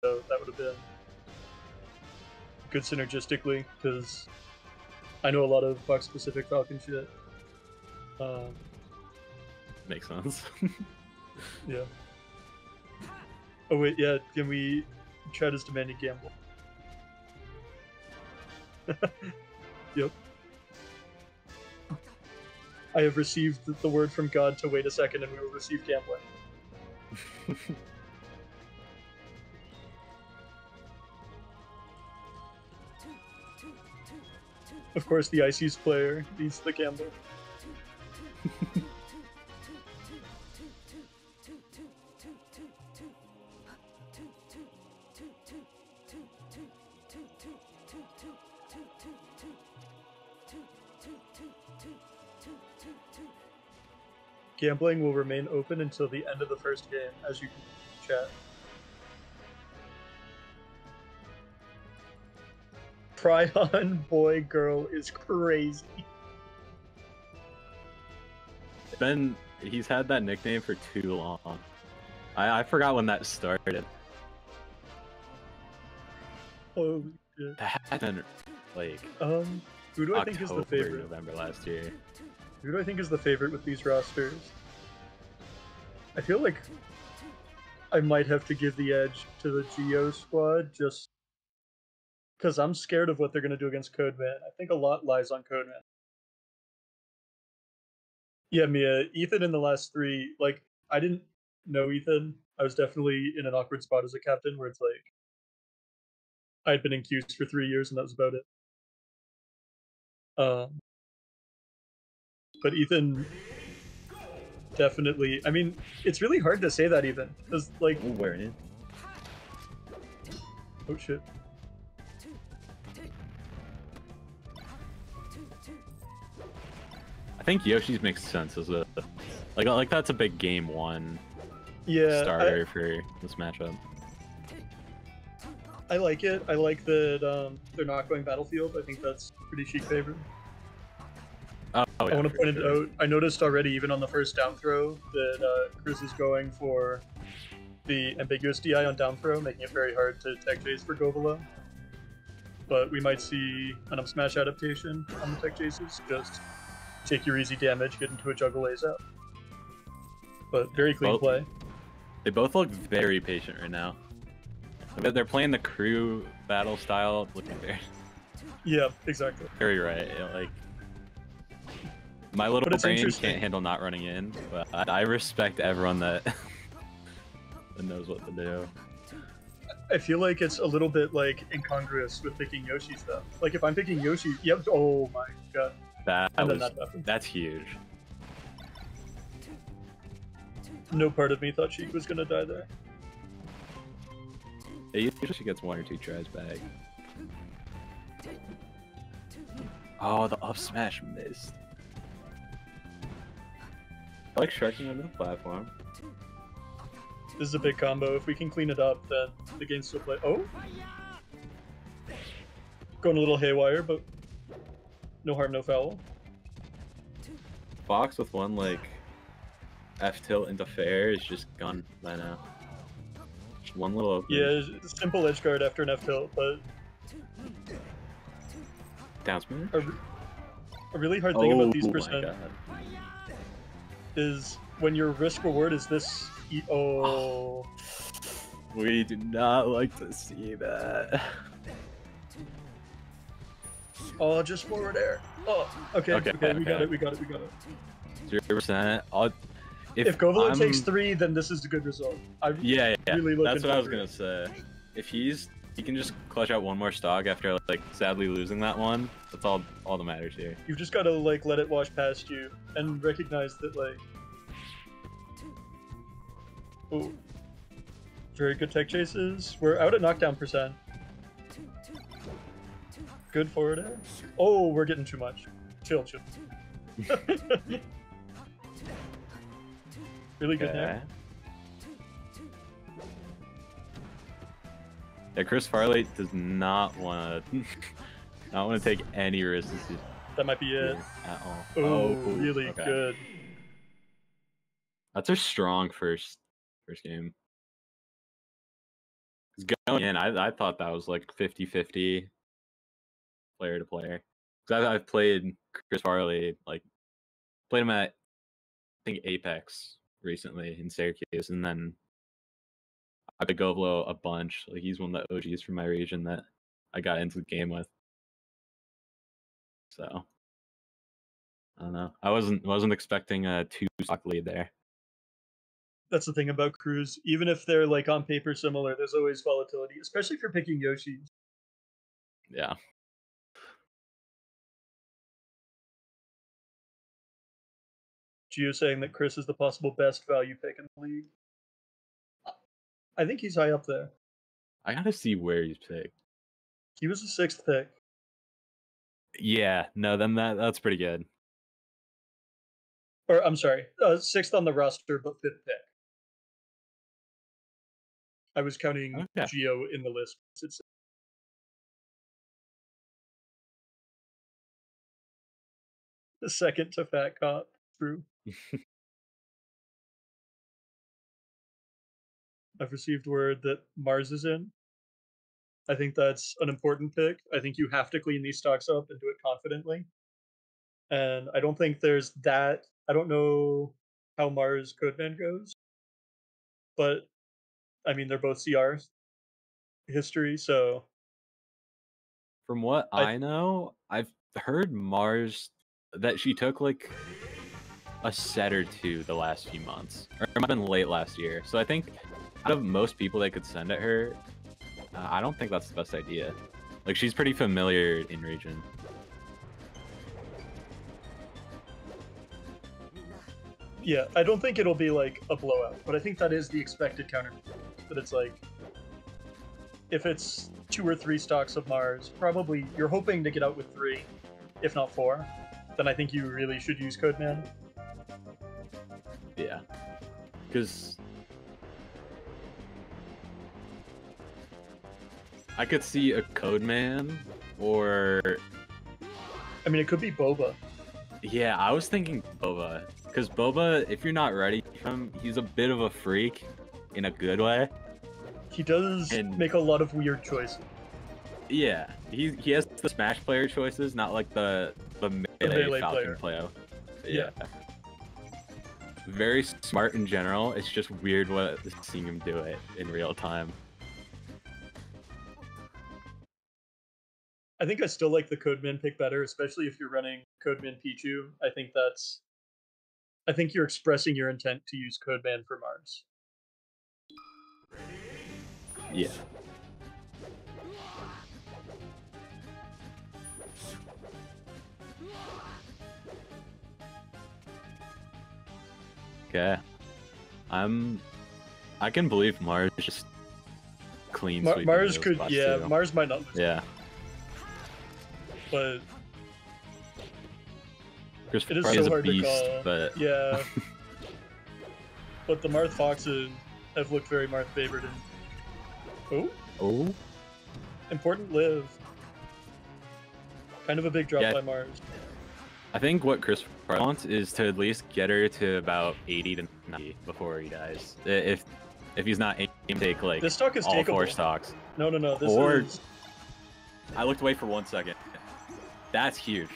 so that would have been good synergistically, because I know a lot of Buck specific Falcon shit. Makes sense. Yeah. Oh wait, yeah, can we try this demanding gamble? Yep. I have received the word from God to wait a second and we will receive gambling. Of course, the IC's player needs the gamble. Gambling will remain open until the end of the first game, as you can chat. Pryon boy girl is crazy. He's had that nickname for too long. I forgot when that started. Holy shit. That's been like who do I think is the favorite? November last year. Who do I think is the favorite with these rosters? I feel like I might have to give the edge to the Geo squad just because I'm scared of what they're going to do against Codeman. I think a lot lies on Codeman. Yeah, Mia, Ethan in the last three, like, I didn't know Ethan. I was definitely in an awkward spot as a captain where it's like, I'd been in queues for 3 years and that was about it. But Ethan definitely, I mean, it's really hard to say that even, because like, where it is. Oh shit. I think Yoshi's makes sense as a like that's a big game one starter for this matchup. I like it. I like that they're not going Battlefield. I think that's pretty chic favor. Oh, yeah, I want to point it out. I noticed already, even on the first down throw, that Cruz is going for the ambiguous DI on down throw, making it very hard to tech chase for Govala. But we might see an up smash adaptation on the tech chases. Just take your easy damage, get into a juggle ASAP. But very clean play. They both look very patient right now. They're playing the crew battle style, looking very... Yeah, exactly. Very right. Like, my little brain can't handle not running in, but I respect everyone that, that knows what to do. I feel like it's a little bit like incongruous with picking Yoshi stuff. Like if I'm picking Yoshi, yep. Oh my god. That's huge. No part of me thought she was gonna die there. It usually gets 1 or 2 tries back. Oh, the up smash missed. I like shredding under the platform. This is a big combo. If we can clean it up, then the game still play. Oh, going a little haywire, but no harm, no foul. Fox with one like F tilt into fair is just gone by now. Just one little open. Yeah, simple edge guard after an F tilt, but down smash. A really hard thing about these percent is when your risk reward is this. Oh, we do not like to see that. Oh, just forward air. Oh, okay, we got it. 0%. If Govala takes 3, then this is a good result. Yeah. Really that's what I was gonna say. If he can just clutch out one more stock after like sadly losing that one. That's all that matters here. You've just got to like let it wash past you and recognize that like. Oh, very good tech chases. We're out at knockdown percent. Good forward air. Oh, we're getting too much. Chill. Really good there. Yeah, Chris Farley does not want to take any risks. That might be it. At all. Oh, really good. That's a strong first game. Going in, I thought that was like 50-50 player to player. Because I've played Chris Farley, like played him at I think Apex recently in Syracuse, and then I played Govlo a bunch. Like he's one of the OGs from my region that I got into the game with. So I don't know. I wasn't expecting a 2-stock lead there. That's the thing about crews. Even if they're like on paper similar, there's always volatility, especially if you're picking Yoshi. Yeah. Gio saying that Chris is the possible best value pick in the league. I think he's high up there. I gotta see where he's picked. He was the 6th pick. Yeah, no, then that's pretty good. Or I'm sorry, 6th on the roster, but 5th pick. I was counting Gio in the list. It's the second to Fat Cop. True. I've received word that Mars is in. I think that's an important pick. I think you have to clean these stocks up and do it confidently. And I don't think there's that. I don't know how Mars Codeman goes, but I mean, they're both CRs history, so. From what I know, I've heard Mars that she took like a set or two the last few months, or it might have been late last year. So I think out of most people they could send at her, I don't think that's the best idea. Like she's pretty familiar in region. Yeah, I don't think it'll be like a blowout, but I think that is the expected counter. That it's like, if it's 2 or 3 stocks of Mars, probably you're hoping to get out with 3, if not 4. Then I think you really should use Codeman. Yeah, because I could see a Codeman, or I mean, it could be Boba. Yeah, I was thinking Boba, because Boba, if you're not ready for him, he's a bit of a freak in a good way. He does make a lot of weird choices. Yeah, he has the Smash player choices, not like the melee Falcon player. Yeah. Very smart in general. It's just weird seeing him do it in real time. I think I still like the Codeman pick better, especially if you're running Codeman Pichu. I think you're expressing your intent to use Codeman for Mars. Yeah. Okay. I can believe Mars just clean Mars could, yeah, too. Mars might not lose. Yeah. But it is so hard to call. But yeah. But the Marth Foxes have looked very Marth favored in. Oh. Important live. Kind of a big drop by Mars. I think what Chris wants is to at least get her to about 80 to 90 before he dies. If he's not aiming to take like this stock is all takeable. 4 stocks. No. This is... I looked away for 1 second. That's huge.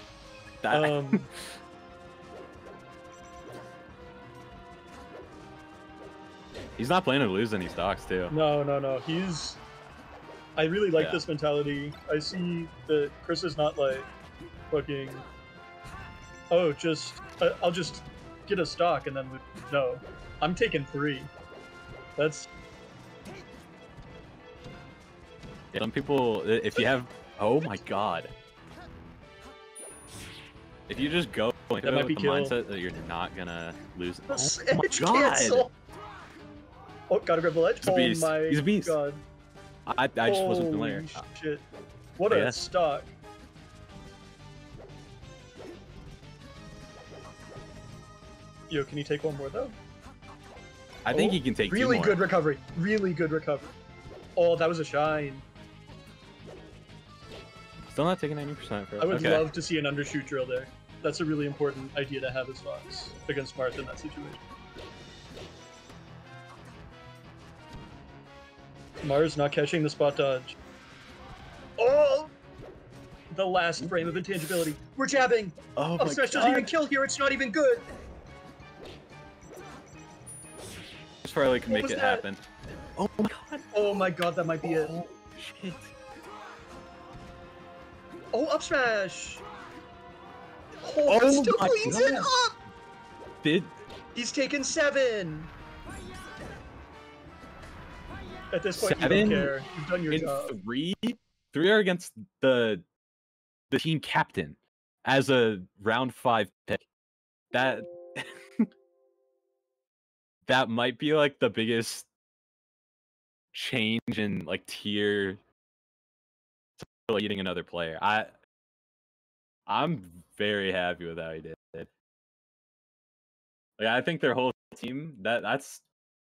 He's not planning to lose any stocks too. No. I really like this mentality. I see that Chris is not like fucking. Oh, I'll just get a stock and then lose. No, I'm taking 3. That's. Yeah, some people, if you have, oh my god. If you just go with the mindset that you're not gonna lose. Oh my god! Cancel. Oh, gotta grab the ledge. He's a beast. Oh my He's a beast. God. I just wasn't familiar. Shit. What a stock. Yo, can you take one more though? I think he can take 2 more. Really good recovery. Really good recovery. Oh, that was a shine. Still not taking 90% for it. I would love to see an undershoot drill there. That's a really important idea to have as Fox against Marth in that situation. Mars not catching the spot dodge. Oh! The last frame of intangibility. We're jabbing! Oh Up my smash god! doesn't even kill here, it's not even good! Chris Farley can What make was it that? happen. Oh my god! Oh my god, that might be it. Oh, shit. Oh, up smash! Oh, Oh still my cleans God. it up! Did He's taken 7! At this point, 7 you don't care. You've done your in job. 3? 3 are against the team captain as a round 5 pick. That that might be like the biggest change in like tier to leading another player. I'm very happy with how he did it. Like I think their whole team that's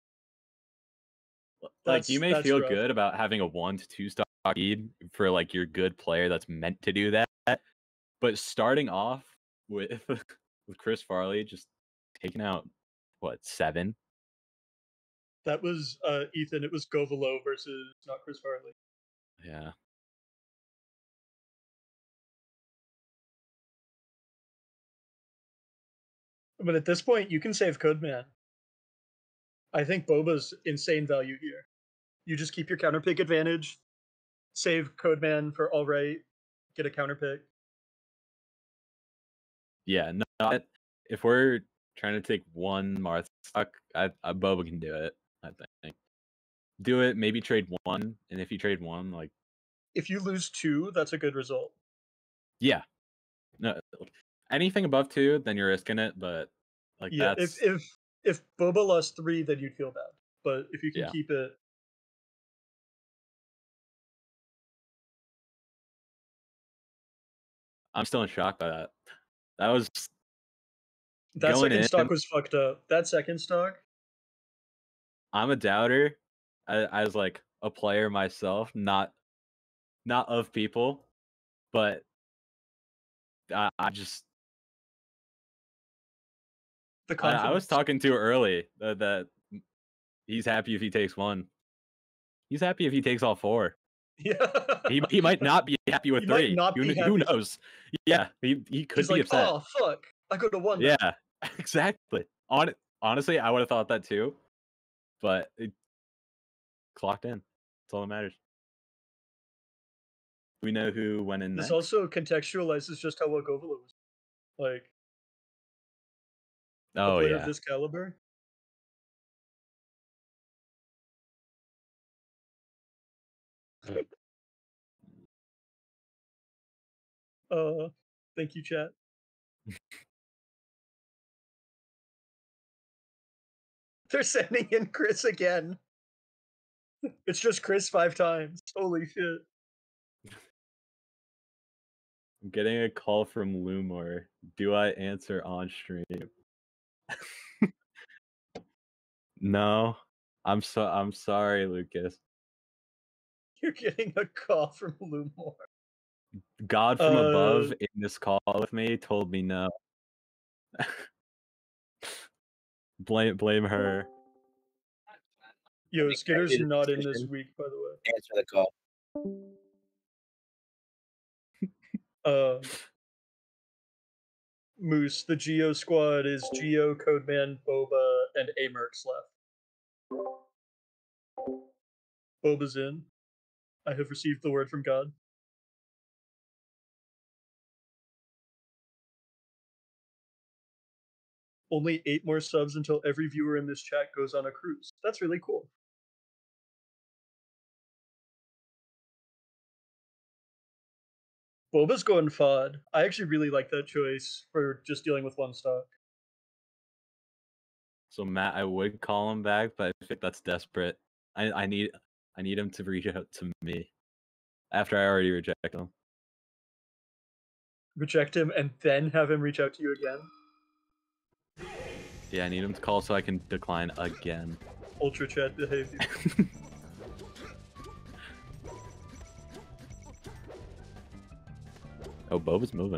like you may That's feel rough. good about having a 1 to 2 star lead for like your good player that's meant to do that, but starting off with with Chris Farley just taking out what 7. That was Ethan. It was Govalo versus not Chris Farley. Yeah. But at this point, you can save Codeman. I think Boba's insane value here. You just keep your counter pick advantage, save Codeman for all right, get a counter pick. Yeah, no, if we're trying to take one Marth stock, Boba can do it. I think do it. Maybe trade 1, and if you trade 1, like If you lose 2, that's a good result. yeah, no, anything above 2, then you're risking it. But like Yeah, that's if Boba lost 3, then you'd feel bad. But if you can Yeah. keep it, I'm still in shock by that. That was that going second in. stock was fucked up. That second stock, I'm a doubter. I was like a player myself, not of people, but I just the I confidence. was talking to early that he's happy if he takes 1. He's happy if he takes all 4. Yeah. He might not be happy with He 3. might not be Who happy. knows? Yeah, he could He's be like, upset. oh fuck, I could have won. That. Yeah, exactly. Honestly, I would have thought that too, but it clocked in. That's all that matters. We know who went in This next. also contextualizes just how well Govalo was. Like, a Oh player yeah. of this caliber. Thank you, chat. They're sending in Chris again. It's just Chris 5 times. Holy shit. I'm getting a call from Lumor. Do I answer on stream? No. I'm sorry, Lucas. You're getting a call from Lumor. God from above in this call with me told me no. blame her. Yo, Skitter's not in this week, by the way. Answer the call. Moose, the Geo squad is Geo, Codeman, Boba, and Amerx left. Boba's in. I have received the word from God. Only 8 more subs until every viewer in this chat goes on a cruise. That's really cool. Boba's going FOD. I actually really like that choice for just dealing with 1 stock. So Matt, I would call him back, but I think that's desperate. I need him to reach out to me after I already reject him. Reject him and then have him reach out to you again? Yeah, I need him to call so I can decline again. Ultra chat behavior. Oh, Boba's moving.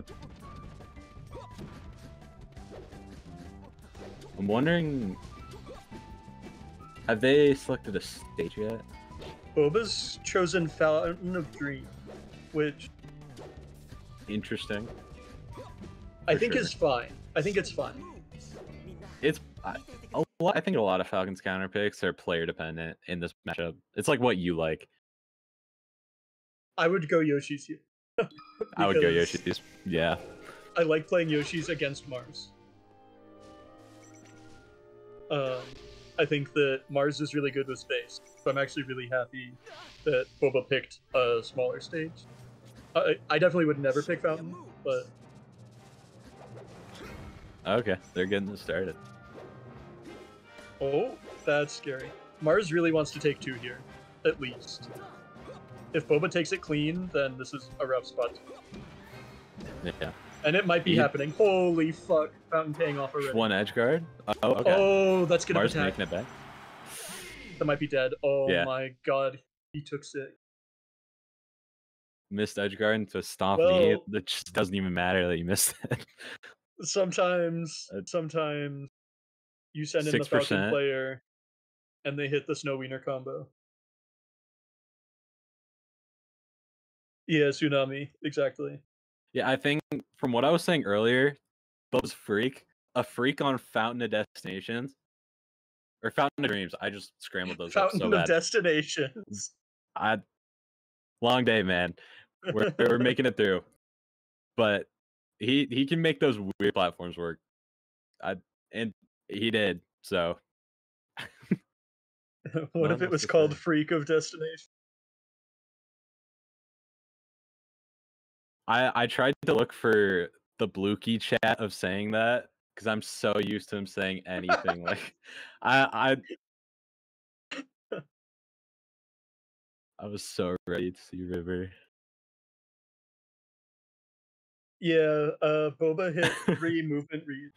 I'm wondering, have they selected a stage yet? Boba's chosen Fountain of Dream, which Interesting. I think sure. is fine. I think it's fine. It's I think a lot of Falcons counter picks are player dependent in this matchup. It's like what you like. I would go Yoshi's here. I would go because Yoshi's. Yeah. I like playing Yoshi's against Mars. I think that Mars is really good with space, so I'm actually really happy that Boba picked a smaller stage. I definitely would never pick Fountain, but Okay, they're getting this started. oh, that's scary. Mars really wants to take 2 here, at least. If Boba takes it clean, then this is a rough spot. Yeah. And it might be happening. Holy fuck, Fountain paying off already. One edge guard. Oh, okay. Oh, that's gonna Mars attack. making it back. That might be dead. Oh Yeah. my god, he took sick. Missed edge guard into a stomp Well- knee. It just doesn't even matter that you missed it. Sometimes you send in the 6%. Falcon player, and they hit the Snow Wiener combo. Yeah, Tsunami, exactly. Yeah, I think from what I was saying earlier, Boba's a freak on Fountain of Destinations. Or Fountain of Dreams. I just scrambled those Fountain up so of bad. Destinations. Long day, man. We're making it through. But he can make those weird platforms work. And he did, so What if it was called Freak of Destination? I tried to look for the Blukey chat of saying that because I'm so used to him saying anything. Like I was so ready to see River. Yeah, Boba hit 3 movement reads.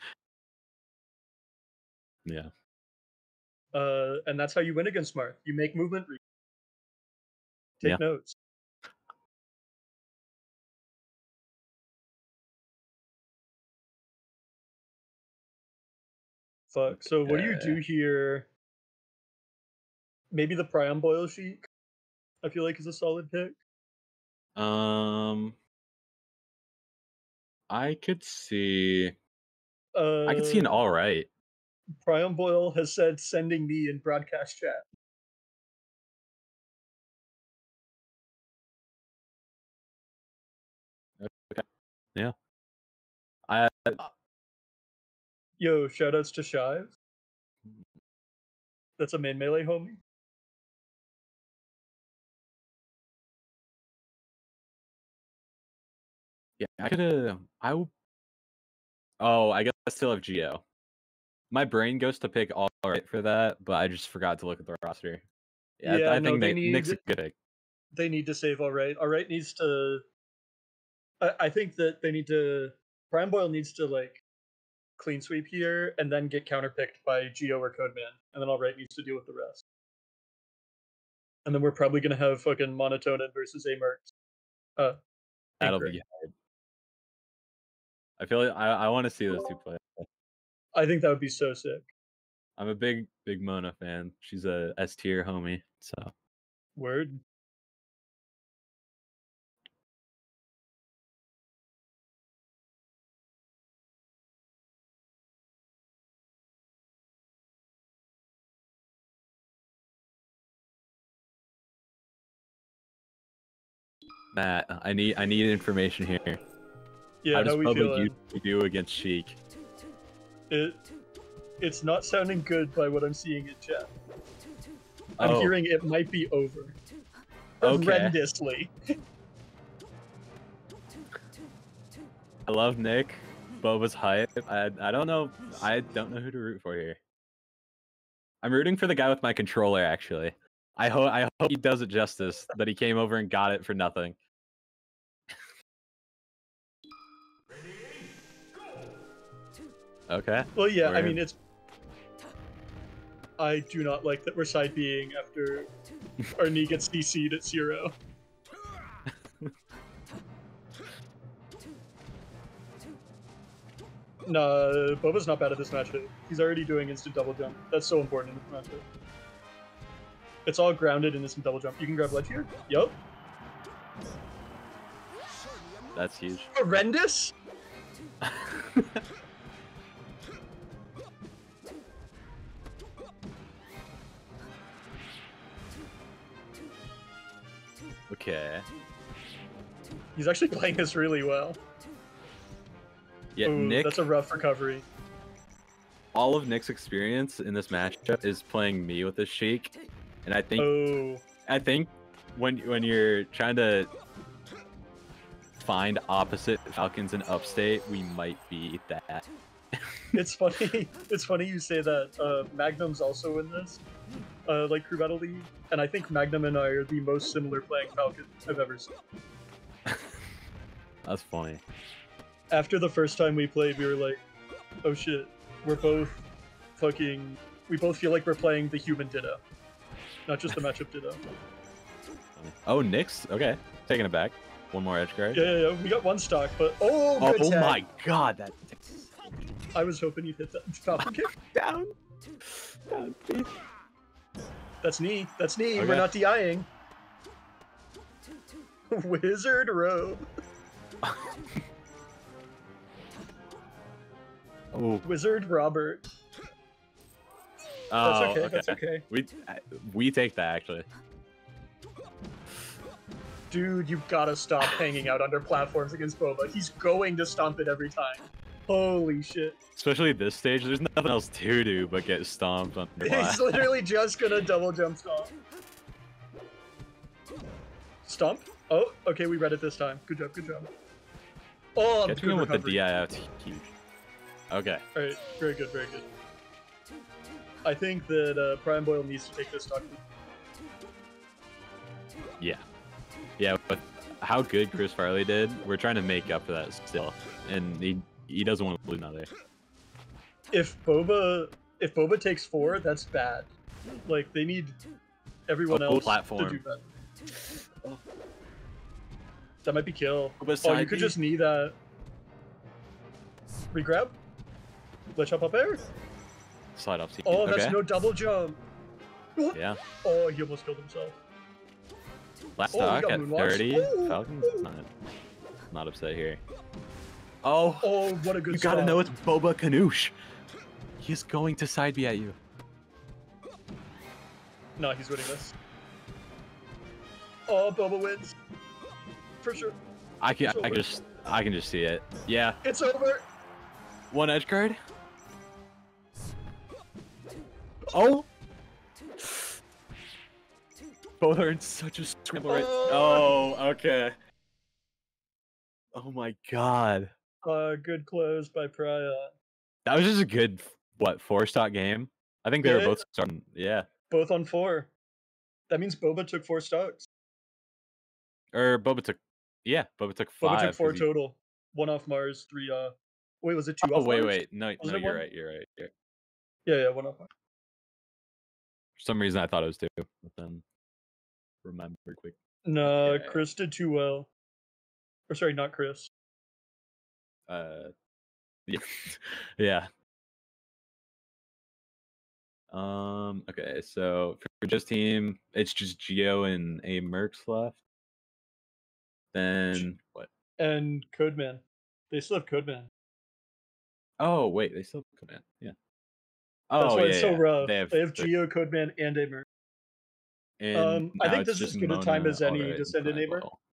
Yeah. And that's how you win against Marth. You make movement reads. Take notes. Fuck. So what do you do here? Maybe the Priam Boil Sheik, I feel like, is a solid pick. I could see an all right. Priam Boyle has said sending me in broadcast chat. Okay. Yeah. Yo, shoutouts to Shive. That's a main melee homie. Yeah, I guess I still have Geo. My brain goes to pick all right for that, but I just forgot to look at the roster. Yeah, I think Nick's a good pick. They need to save all right. All right needs to. I think that they need to. Prime Boyle needs to like clean sweep here and then get counterpicked by Geo or Codeman, and then all right needs to deal with the rest. And then we're probably gonna have fucking Monotonin versus Amerks. That'll be hard. I feel like I want to see those two play. I think that would be so sick. I'm a big Mona fan. She's a S tier homie, so. Word. Matt, I need information here. Yeah, how does we Public do against Sheik? It's not sounding good by what I'm seeing in chat. I'm hearing it might be over. Horrendously. I love Nick. Boba's hype. I don't know. I don't know who to root for here. I'm rooting for the guy with my controller, actually. I hope he does it justice that he came over and got it for nothing. Okay. Well, yeah, I mean, I do not like that we're side Bing after our knee gets DC'd at 0. Nah, Boba's not bad at this matchup. He's already doing instant double jump. That's so important in this matchup. It's all grounded into some double jump. You can grab ledge here. Yup. That's huge. Horrendous. Okay. He's actually playing this really well. Yeah, Ooh, Nick. That's a rough recovery. All of Nick's experience in this matchup is playing me with this Sheik, and I think when you're trying to find opposite Falcons in Upstate, we might be that. It's funny. It's funny you say that. Magnum's also in this, like Crew Battle League, and I think Magnum and I are the most similar playing Falcon I've ever seen. That's funny. After the first time we played, we were like, "Oh shit, we're both fucking. We both feel like we're playing the human Ditto, not just the matchup Ditto." Oh, Nick's okay. Taking it back. One more edge guard. Yeah. We got one stock, but good oh tag. my god, that. I was hoping you'd hit that Falcon kick. Down, please. That's knee. That's knee. Okay. We're not DIing. Wizard robe. Oh. Wizard Robert. Oh, That's okay. That's okay. We take that actually. Dude, you've gotta stop hanging out under platforms against Boba. He's going to stomp it every time. Holy shit. Especially at this stage, there's nothing else to do but get stomped on the He's literally just gonna double jump stomp. Stomp? Oh, okay, we read it this time. Good job, good job. Oh, catching him with the DIF is huge. Okay. Alright, very good, very good. I think that Prime Boyle needs to take this stock. Yeah. Yeah, but how good Chris Farley did, we're trying to make up for that still. And he doesn't want to lose another. If Boba takes 4, that's bad. Like, they need everyone else platform. to do better. That might be kill. Beside Oh, you could me. just knee that. Regrab? Let's jump up air. Slide off. Oh, okay. that's no double jump. Yeah. Oh, he almost killed himself. Last Oh, we stock got at moonwatch. 30. Ooh, Falcons ooh. not upset here. Oh, Oh, what a good you gotta spot. know it's Boba Kanoosh. He's going to side B at you. No, he's winning this. Oh, Boba wins. For sure. I can It's over. I can just see it. Yeah. It's over. One edge guard. Oh. Both are in such a scramble right. Oh. Oh, okay. Oh my god. Good close by Pariah. That was just a good, what, 4-stock game? I think they were Yeah. both starting. Yeah. Both on 4. That means Boba took 4 stocks. Or Boba took. Yeah, Boba took 5. Boba took 4 'cause total. 1 off Mars, 3 Wait, was it 2 Oh, off wait, Mars? wait. No, Was no, it you're 1? right. You're right. Yeah, 1 off Mars. For some reason, I thought it was 2, but then remembered quick. No, Okay. Chris did too well. Or sorry, not Chris. Yeah. Yeah. Okay, so for just team, it's just Geo and A Mercs left. Then what? And Codeman. They still have Codeman. Oh wait, they still come in. Yeah. That's Oh why yeah, it's so yeah. rough. They have Geo, Codeman, and Amer. and I now think it's this is just as good a time Mona, as any Alright, to and send an Prime Amer. Boyle.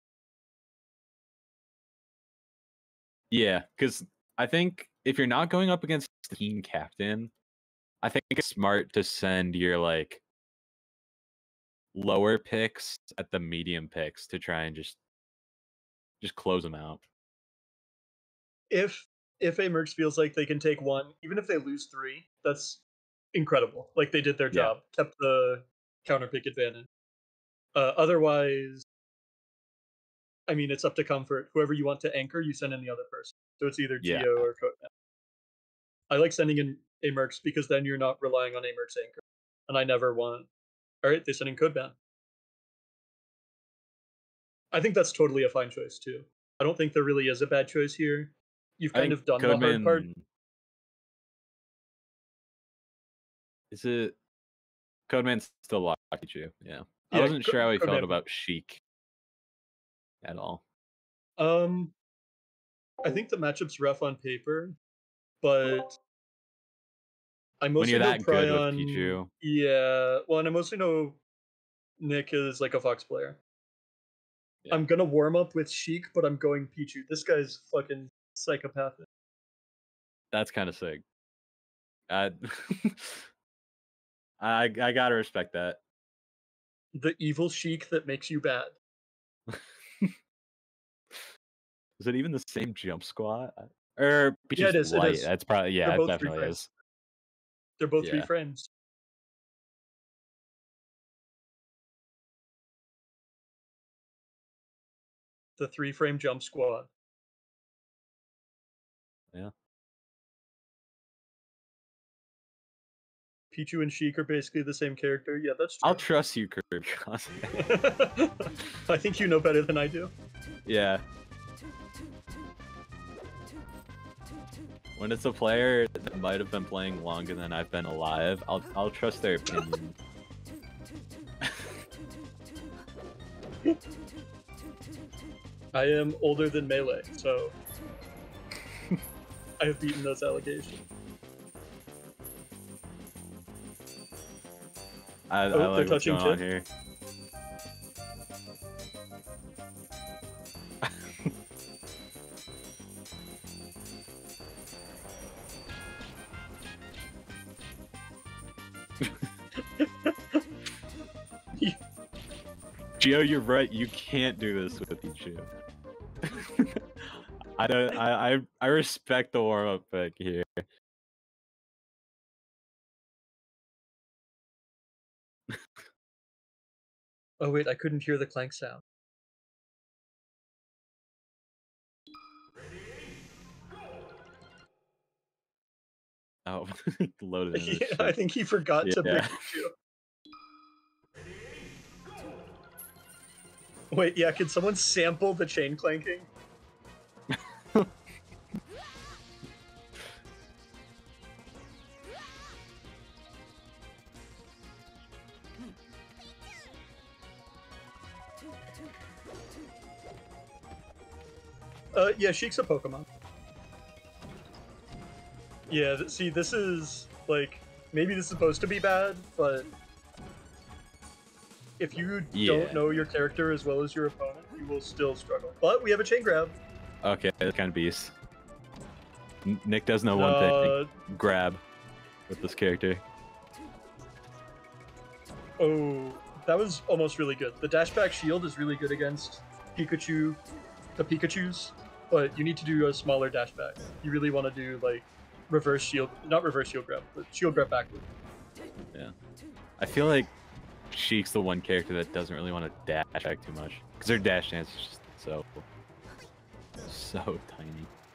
Yeah, because I think if you're not going up against the team captain, I think it's smart to send your like lower picks at the medium picks to try and just close them out. If Amerx feels like they can take 1, even if they lose 3, that's incredible. Like they did their Yeah. job, kept the counter pick advantage. Otherwise, I mean, it's up to comfort. Whoever you want to anchor, you send in the other person. So it's either Yeah. Geo or Codeman. I like sending in Amerx because then you're not relying on Amerx anchor. And I never want. Alright, they send in Codeman. I think that's totally a fine choice too. I don't think there really is a bad choice here. You've I kind think of done the hard part. Codeman. Is it? Codeman's still locked you. Yeah. I Yeah, wasn't sure how he felt Codeman. about Sheik at all. I think the matchup's rough on paper, but I When mostly you're know that good with Prion. Pichu, Yeah, well, and I mostly know Nick is like a Fox player. yeah. I'm gonna warm up with Sheik, but I'm going Pichu. This guy's fucking psychopathic. That's kind of sick. I I gotta respect that. The evil Sheik that makes you bad. Is it even the same jump squat? Or Yeah, it Pichu's is. It light? is. That's probably They're yeah, it both three definitely frames. is. They're both three Yeah. frames. The 3-frame jump squat. Yeah. Pichu and Sheik are basically the same character. Yeah, that's true. I'll trust you, Kirby. I think you know better than I do. Yeah. When it's a player that might have been playing longer than I've been alive, I'll trust their opinion. I am older than Melee, so I have beaten those allegations. I like what's going on here. Gio, you're right. You can't do this with Pichu. I respect the warm up pick here. Oh wait, I couldn't hear the clank sound. Oh, loaded in Yeah, I think he forgot to pick Pichu. Wait, yeah, can someone sample the chain clanking? Yeah, Sheik's a Pokemon. Yeah, see, this is, like, maybe this is supposed to be bad, but if you don't know your character as well as your opponent, you will still struggle. But we have a chain grab. Okay, that's kind of beast. Nick does know one thing. Grab with this character. Oh, that was almost really good. The dashback shield is really good against Pikachu, the Pikachus, but you need to do a smaller dashback. You really want to do, like, reverse shield, not reverse shield grab, but shield grab backward. Yeah. I feel like Sheik's the one character that doesn't really want to dash back too much. Because their dash dance is just so tiny.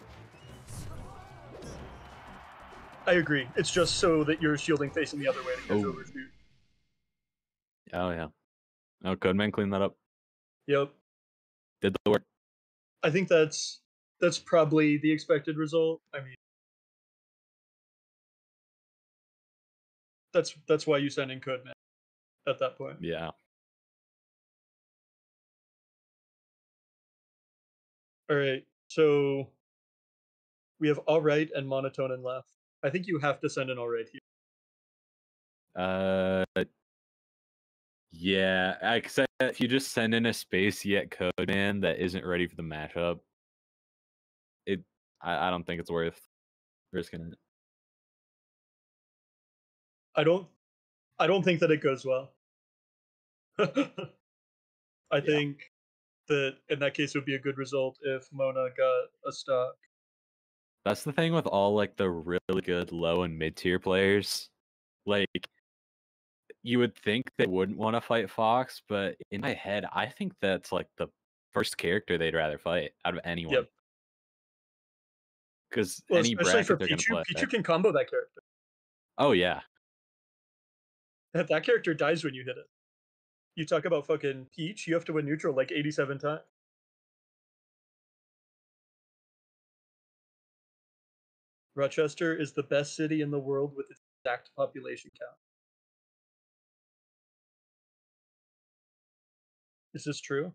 I agree. It's just so that you're shielding facing the other way to catch overshoot. Oh, yeah. Oh, Codeman cleaned that up. Yep. Did the work. I think that's probably the expected result. I mean, that's why you send in Codeman at that point. Yeah. All right. So we have all right and Monotonin left. I think you have to send in all right here. Yeah. Except if you just send in a space yet Codeman that isn't ready for the matchup, I don't think it's worth risking it. I don't think that it goes well. I think that in that case it would be a good result if Mona got a stock. That's the thing with all like the really good low and mid tier players. Like you would think they wouldn't want to fight Fox, but in my head, I think that's like the first character they'd rather fight out of anyone. Yep. Because especially for bracket they're Pichu, gonna play. Pichu can combo that character. Oh yeah. That character dies when you hit it. You talk about fucking Peach, you have to win neutral like 87 times. Rochester is the best city in the world with its exact population count. Is this true?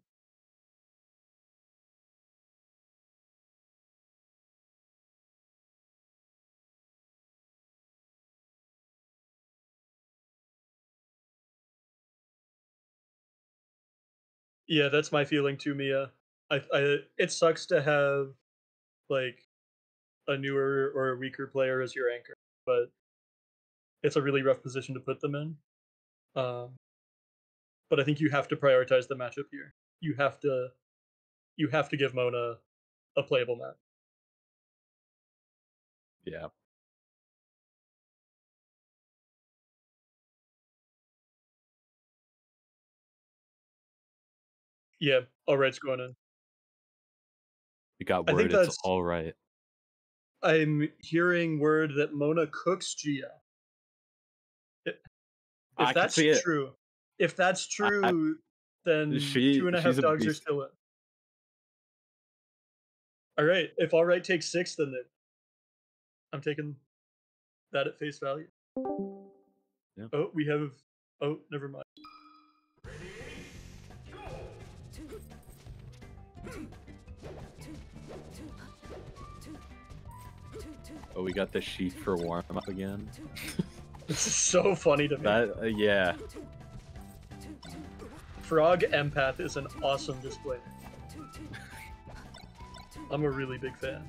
Yeah, that's my feeling too, Mia. It sucks to have like a newer or a weaker player as your anchor, but it's a really rough position to put them in. Um, but I think you have to prioritize the matchup here. You have to you have to give Mona a playable map. Yeah. Yeah, all right's going in. We got I think word it's that's all right. I'm hearing word that Mona cooks Gia. If I can that's see it. true, if that's I true, then she's 2.5 a dogs are beast. still in. All right, if all right takes 6, then I'm taking that at face value. Yeah. Oh, we have. Oh, never mind. Oh, we got the sheath for warm up again. This is so funny to me. That yeah. Frog Empath is an awesome display. I'm a really big fan.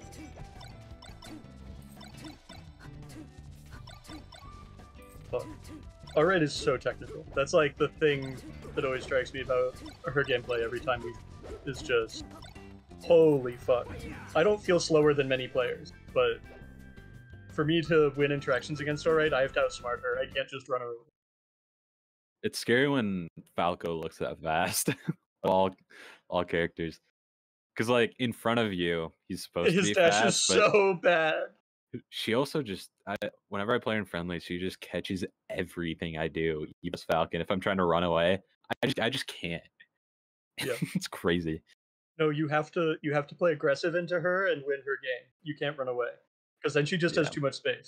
Fuck. Alright is so technical. That's like the thing that always strikes me about her gameplay every time we is just holy fuck. I don't feel slower than many players, but for me to win interactions against Alright, I have to outsmart her. I can't just run her over. It's scary when Falco looks that fast. all characters. Cause like in front of you, he's supposed to His be dash is fast, but so bad. she also just whenever I play in friendly, she just catches everything I do. Even Falcon. If I'm trying to run away, I just can't. Yeah. It's crazy. No, you have to play aggressive into her and win her game. You can't run away. Because then she just has Yeah. too much space.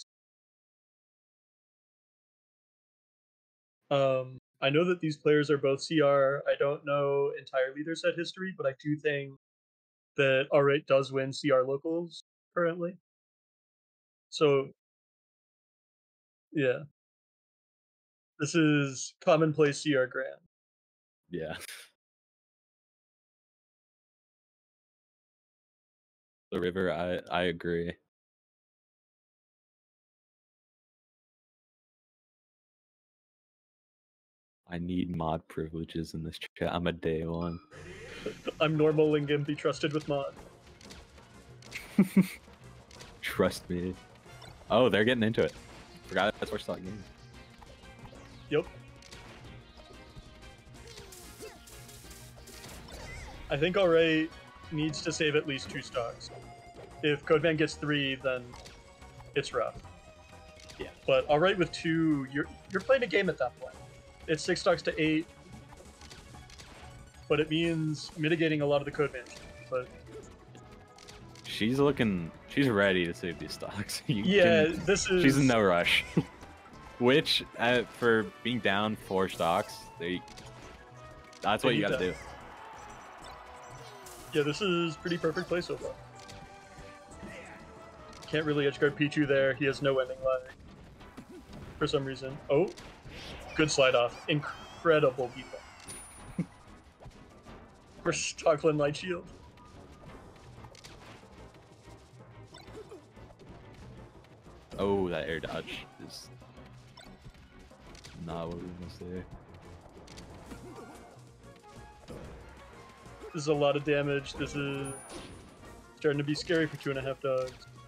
I know that these players are both CR. I don't know entirely their set history, but I do think that Alright does win CR locals currently. So yeah. This is commonplace CR Grand. Yeah. The river, I agree. I need mod privileges in this chat. I'm a day one. I'm normal and can be trusted with mod. Trust me. Oh, they're getting into it. Forgot that's first thought game. Yep. I think Alright needs to save at least 2 stocks. If Codeman gets 3, then it's rough. Yeah. But Alright with 2, you're playing a game at that point. It's 6 stocks to 8, but it means mitigating a lot of the Codeman shit. But she's ready to save these stocks. this is. She's in no rush. Which, for being down 4 stocks, that's what you gotta do. Yeah, this is pretty perfect play so far. Can't really edgeguard Pichu there. He has no ending lag. For some reason. Oh, good slide off. Incredible people. For Stockland Light Shield. Oh, that air dodge is not what we want to say. This is a lot of damage. This is starting to be scary for 2.5 dogs.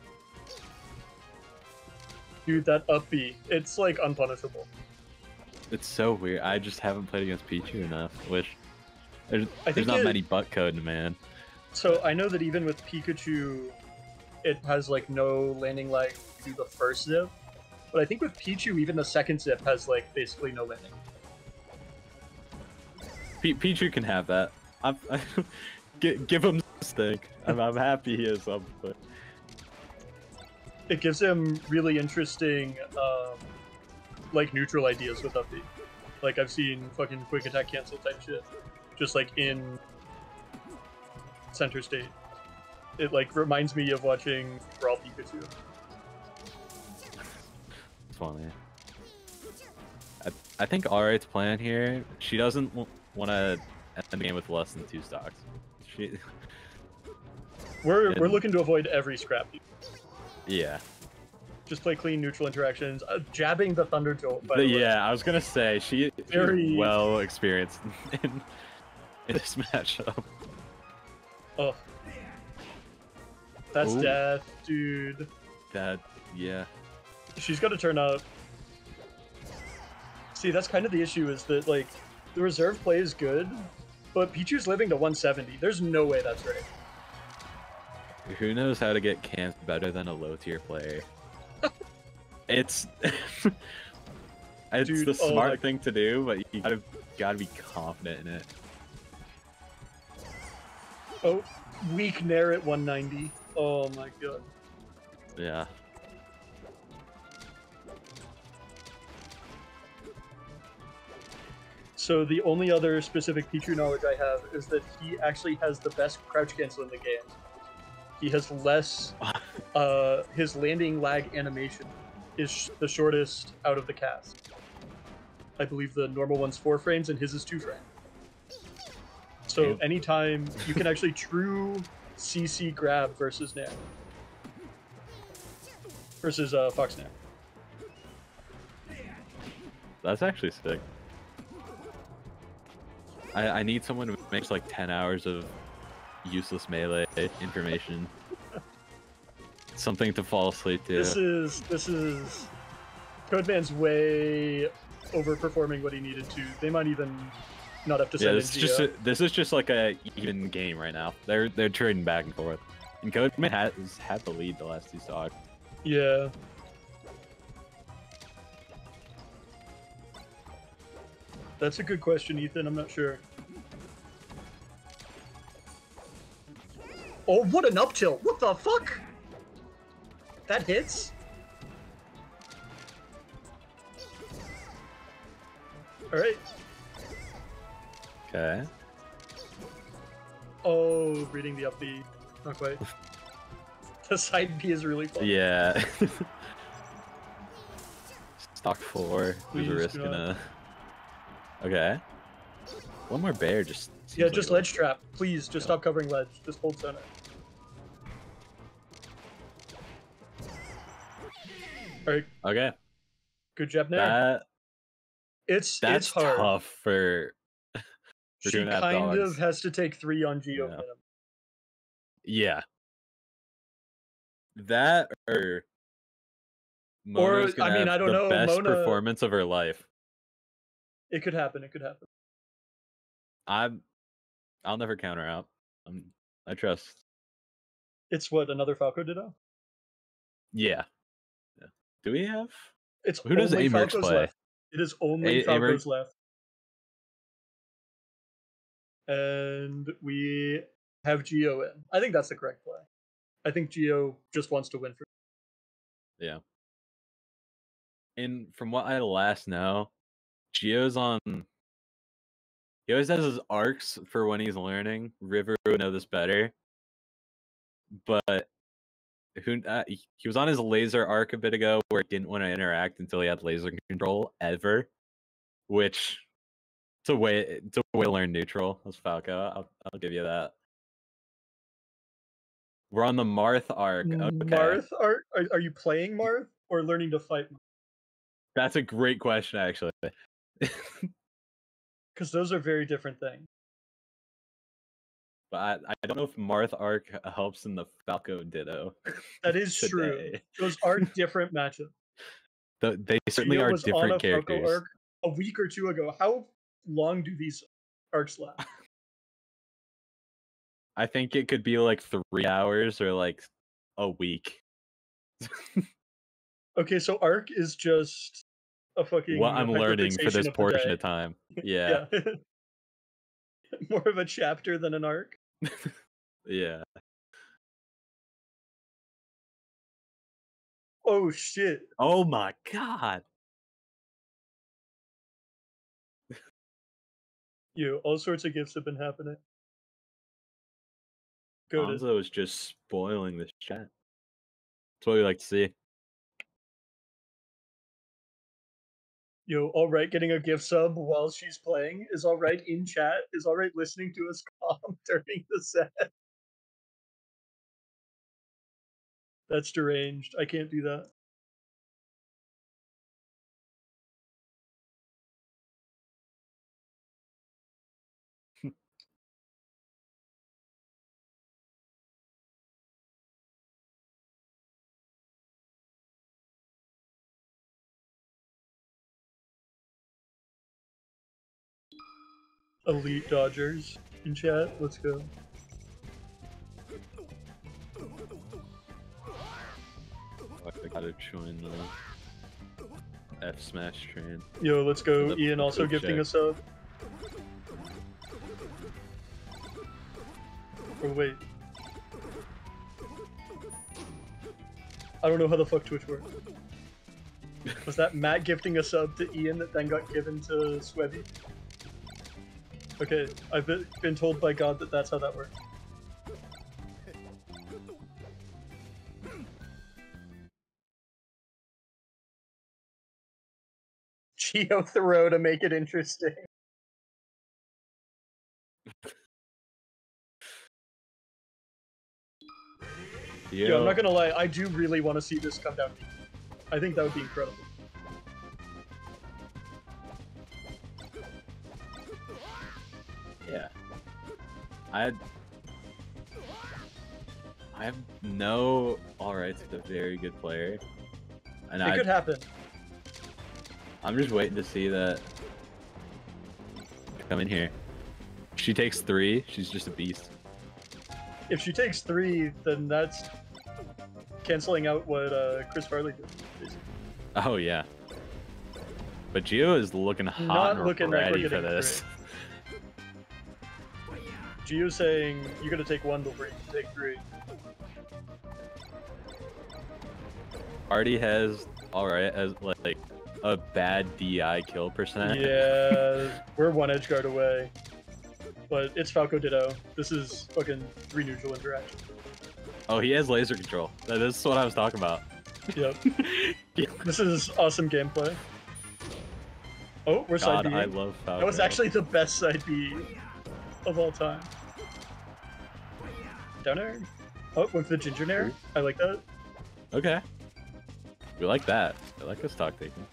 Dude, that up B, it's like unpunishable. It's so weird. I just haven't played against Pichu enough. There's not many butt code, man. So I know that even with Pikachu, it has like no landing lag through the first zip. But I think with Pichu, even the second zip has like basically no landing. Pichu can have that. Give him stick. I'm happy he is up, but it gives him really interesting like neutral ideas with up B. Like I've seen fucking quick attack cancel type shit. just like in Center State. It like reminds me of watching Brawl Pikachu. It's funny. I think Alright's plan here, she doesn't want to end the game with less than 2 stocks. We're looking to avoid every scrap. Yeah. Just play clean neutral interactions. Jabbing the Thunder Jolt, by the way. Yeah, I was gonna say she's well experienced in this matchup. Oh, that's death, dude. Yeah. She's got to turn up. See, that's kind of the issue, is that like the reserve play is good, but Pichu's living to 170. There's no way that's right. Who knows how to get camps better than a low tier player? It's Dude, the smart thing to do, but you gotta be confident in it. Oh, weak Nair at 190. Oh my god. Yeah. So the only other specific Pichu knowledge I have is that he actually has the best crouch cancel in the game. He has less, his landing lag animation is the shortest out of the cast. I believe the normal one's 4 frames and his is 2 frames. So anytime you can actually true CC grab versus Nair. Versus Fox Nair. That's actually sick. I need someone who makes like 10 hours of useless melee information. Something to fall asleep to. This is Codeman's way overperforming what he needed to. They might even not have to send this is just like a even game right now. They're trading back and forth. And Codeman has had the lead the last 2 stocks. Yeah. That's a good question, Ethan. I'm not sure. Oh, what an up tilt! What the fuck? That hits? Alright. Okay. Oh, reading the up B. Not quite. The side B is really fun. Yeah. Stock 4. Who's risking a... Okay. One more bear just... Yeah, just ledge trap. Please, just stop covering ledge. Just hold center. Alright. Okay. Good job, Nair. That's hard. tough for She kind of has to take 3 on Geo minimum. Yeah. That or Mona's gonna I mean, I don't know. The best Mona, performance of her life. It could happen. It could happen. I'll never count her out. I trust. It's what, another Falco Ditto? Yeah. Do we have? It's who does Amerx play? Left. It is only Falcos left. And we have Geo in. I think that's the correct play. I think Geo just wants to win for. Yeah. And from what I last know, Geo's on. He always has his arcs for when he's learning. River would know this better. But he was on his laser arc a bit ago where he didn't want to interact until he had laser control ever. Which it's a way to learn neutral as Falco. I'll give you that. We're on the Marth arc. Okay. Marth arc? Are you playing Marth or learning to fight Marth? That's a great question, actually. Because those are very different things. But I don't know if Marth arc helps in the Falco Ditto. That is true. Those are different matchups. They certainly are different characters. Arc a week or 2 ago. How long do these arcs last? I think it could be like 3 hours or like a week. Okay, so arc is just a fucking... What I'm learning for this portion of time. Yeah. Yeah. More of a chapter than an arc. Yeah. Oh shit. Oh my god. All sorts of gifts have been happening. Go to Hanzo is just spoiling this chat. That's what we like to see. Alright getting a gift sub while she's playing, is Alright in chat, is Alright listening to us calm during the set. That's deranged. I can't do that. Elite Dodgers in chat. Let's go. I gotta join the F Smash train. Let's go. The Ian also poop gifting check. a sub. Oh, wait. I don't know how the fuck Twitch works. Was that Matt gifting a sub to Ian that then got given to Swebby? Okay, I've been told by God that that's how that works. Geo throw to make it interesting. I'm not gonna lie, I do really want to see this come down. I think that would be incredible. Yeah. I have no Alright's a very good player. And It could happen. I'm just waiting to see that come in here. She takes 3, she's just a beast. If she takes 3, then that's canceling out what Chris Farley did. Basically. Oh yeah. But Geo is looking hot Not and looking like we're ready for getting this. Gio's saying you gotta take 1 before you can take 3. Already has Alright as like a bad DI kill percent. Yeah, we're 1 edge guard away. But it's Falco Ditto. This is fucking 3 neutral interaction. Oh, he has laser control. That is what I was talking about. Yep. This is awesome gameplay. Oh, we're side God, B. I love Falco. That was actually the best side B of all time. Down air. Oh, with the ginger nair. I like that. Okay. We like that. I like the stock taking.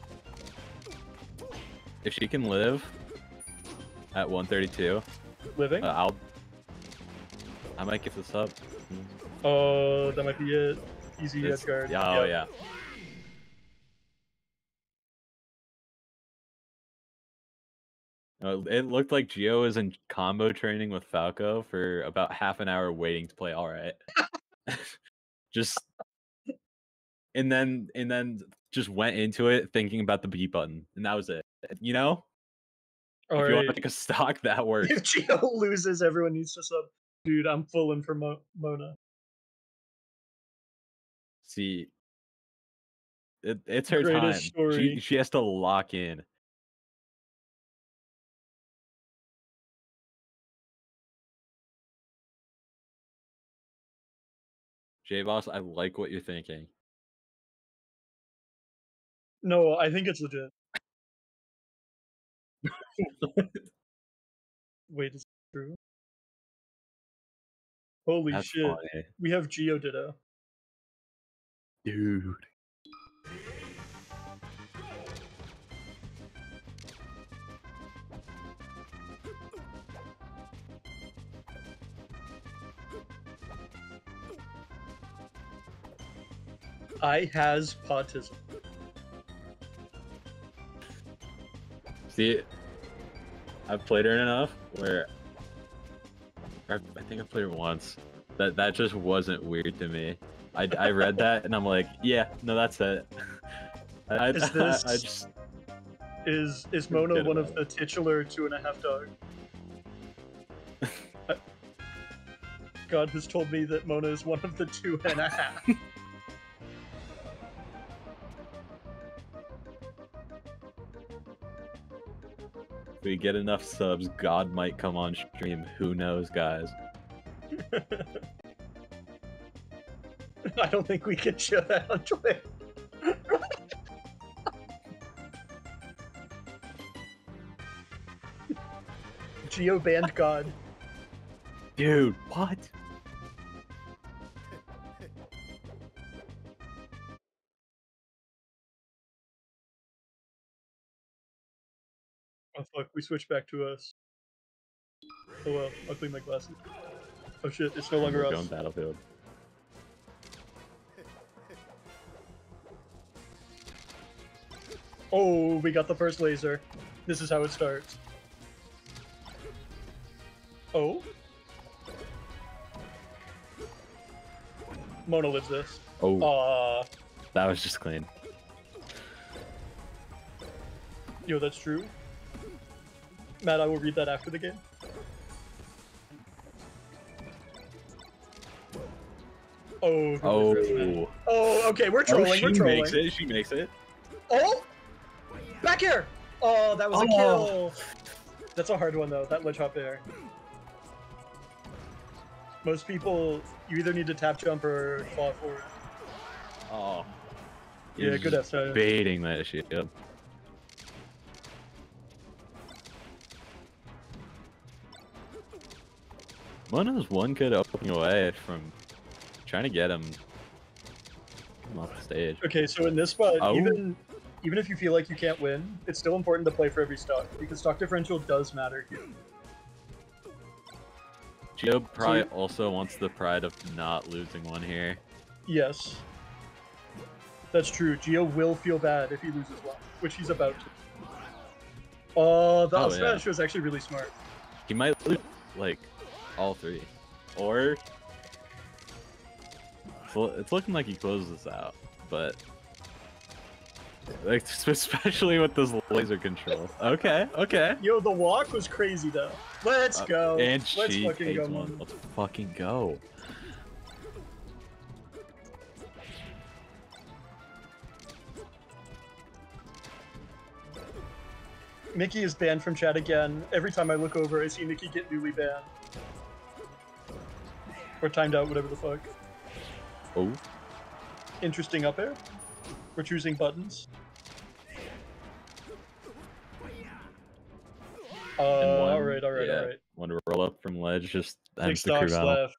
If she can live at 132, Living. I might get this up. Oh, that might be it. Easy edge guard. Yeah, oh yeah. It looked like Geo was in combo training with Falco for about half an hour waiting to play Alright. Just and then just went into it thinking about the B button, and that was it. You know? All if you want right. to make a stock, that works. If Geo loses, everyone needs to sub. Dude, I'm full in for Mona. See, it's her Greatest time. story. She has to lock in. J-Boss, I like what you're thinking. No, I think it's legit. Wait, is it true? Holy That's shit. funny. We have Geo Ditto. Dude. I has autism. See, I've played her enough where I think I played her once. That just wasn't weird to me. I read that and I'm like, yeah, no, that's it. Is Mona one of the titular 2.5 dog? God has told me that Mona is one of the 2.5. But we get enough subs, God might come on stream. Who knows, guys? I don't think we can show that on Twitter. Geo banned God. Dude, what? Oh fuck, we switched back to us. Oh well, I'll clean my glasses. Oh shit, it's no longer We're us. going Battlefield. Oh, we got the first laser. This is how it starts. Oh? Mona lives this. Oh, that was just clean. Yo, that's true. Matt, I will read that after the game. Oh. Oh. Oh, okay, we're trolling, we're trolling. Makes it. She makes it. Oh! Back here! Oh, that was a kill! That's a hard one, though, that ledge hop there. Most people, you either need to tap jump or fall forward. Oh. Yeah, good F-side. Baiting that shit. Yep. Mona's one good opening away from trying to get him off the stage. Okay, so in this spot, Oh. even if you feel like you can't win, it's still important to play for every stock, because stock differential does matter here. Geo probably also wants the pride of not losing one here. Yes. That's true. Geo will feel bad if he loses one, which he's about to. The up smash was actually really smart. He might lose, like, all three. Or... it's looking like he closes this out, but... like, especially with this laser control. Okay, okay. Yo, the walk was crazy, though. Let's go. And Let's she fucking takes go, one. man. Let's fucking go. Mickey is banned from chat again. Every time I look over, I see Mickey get newly banned. Or timed out, whatever the fuck. Oh. Interesting up air. We're choosing buttons. Alright. Want to roll up from ledge, just ends the Stocks crew battle. left.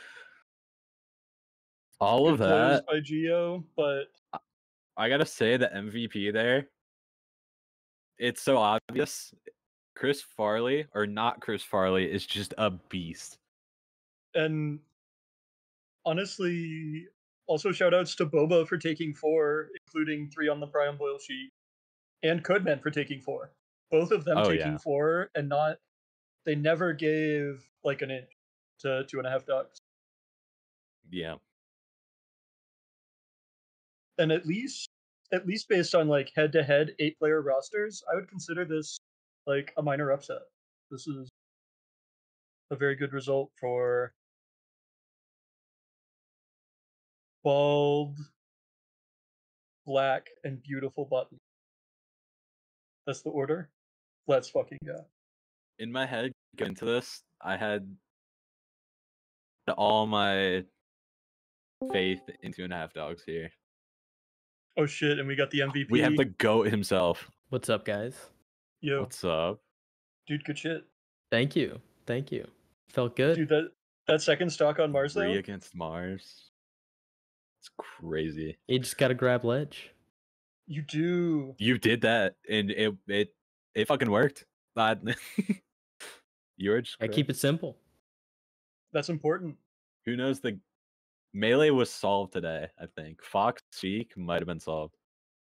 All of Good plays that. by Geo, but I gotta say the MVP there. It's so obvious. Chris Farley, or not Chris Farley, is just a beast. and honestly, also shoutouts to Boba for taking 4, including 3 on the Priam Boyle sheet, and Codeman for taking 4. Both of them taking 4, and they never gave like an inch to 2.5 ducks. Yeah. And at least based on like head-to-head 8-player rosters, I would consider this like a minor upset. This is a very good result for bald, black, and beautiful button. That's the order. Let's fucking go. In my head, going into this, I had all my faith in 2.5 dogs here. Oh shit, and we got the MVP. We have the GOAT himself. What's up, guys? Yo, What's up? dude, good shit. Thank you. Thank you. Felt good. Dude, that second stock on Mars, 3 though? against Mars. It's crazy. You just gotta grab ledge. You do. You did that, and it fucking worked. You were just I keep it simple. That's important. Who knows? The melee was solved today, I think. Fox Cheek might have been solved.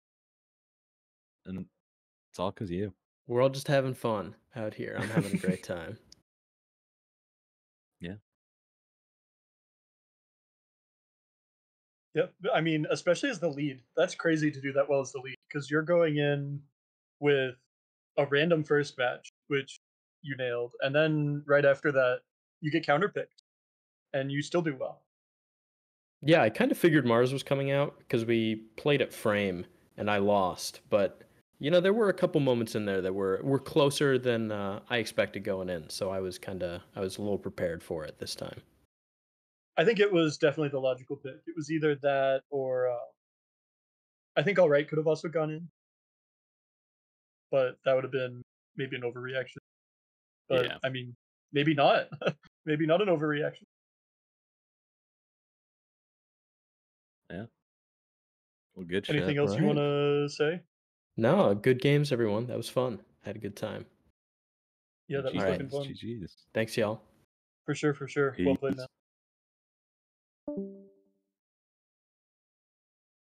And it's all because of you. We're all just having fun out here. I'm having a great time. Yeah. Yep. I mean, especially as the lead. That's crazy to do that well as the lead, because you're going in with a random first match, which you nailed, and then right after that, you get counterpicked, and you still do well. Yeah, I kind of figured Mars was coming out because we played at Frame and I lost, but You know, there were a couple moments in there that were closer than I expected going in, so I was I was a little prepared for it this time. I think it was definitely the logical pick. It was either that or I think All Right could have also gone in, but that would have been maybe an overreaction. But Yeah. I mean, maybe not. Maybe not an overreaction. Yeah. Well, good Anything shit. else you want Right. to say? No, good games, everyone. That was fun. Had a good time. Yeah, that was All right. fucking GG's. fun. GG's. For sure, for sure. Well played, Peace. man.